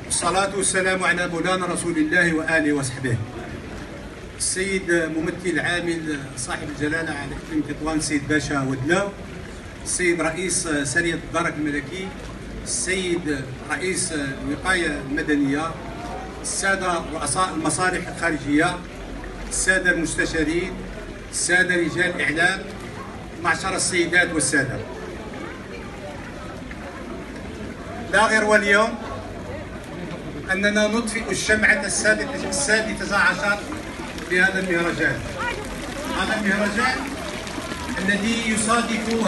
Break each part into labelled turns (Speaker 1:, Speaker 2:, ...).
Speaker 1: والصلاة والسلام على مولانا رسول الله وآله وصحبه. السيد ممثل العامل صاحب الجلالة على إقليم تطوان السيد باشا ودلاو، السيد رئيس سرية الدرك الملكي، السيد رئيس الوقاية المدنية، السادة رؤساء المصالح الخارجية، السادة المستشارين، السادة رجال الإعلام، معشر السيدات والسادة، لا غير واليوم أننا نطفئ الشمعة السادسة عشر بهذا المهرجان. هذا المهرجان الذي يصادف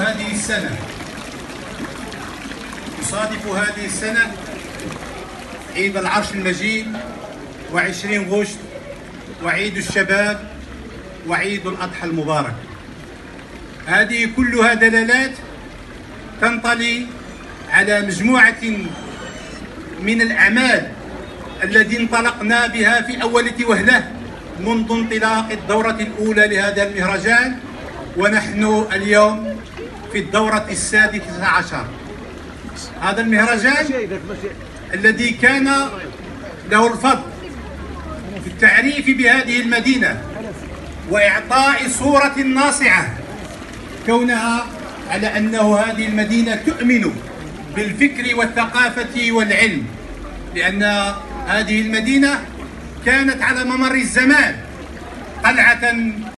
Speaker 1: هذه السنة عيد العرش المجيد و20 غشت وعيد الشباب وعيد الأضحى المبارك. هذه كلها دلالات تنطلي على مجموعة من الأعمال التي انطلقنا بها في أول وهلة منذ انطلاق الدورة الأولى لهذا المهرجان، ونحن اليوم في الدورة السادسة عشر. هذا المهرجان الذي كان له الفضل في التعريف بهذه المدينة وإعطاء صورة ناصعة كونها على أنه هذه المدينة تؤمن بالفكر والثقافة والعلم، لأن هذه المدينة كانت على ممر الزمان قلعة